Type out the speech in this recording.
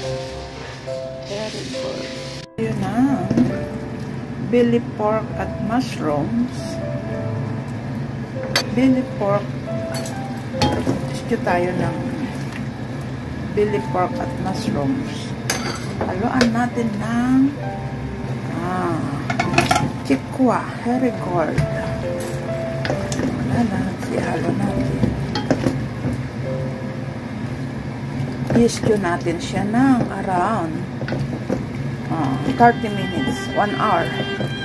Very good. Yun na. Belly pork at mushrooms. Belly pork. Stew tayo ng belly pork at mushrooms. Haluan natin ng chikwa. Very good. Wala na. Halo natin. I-stew natin siya ng around 30 minutes, 1 hour.